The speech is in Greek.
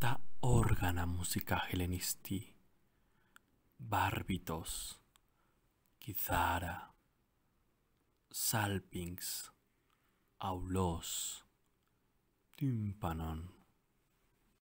ta όργανα μουσικά χελενιστή, μπάρμπιτος, κιθάρα, σάλπιγγς, αουλός, τύμπανον,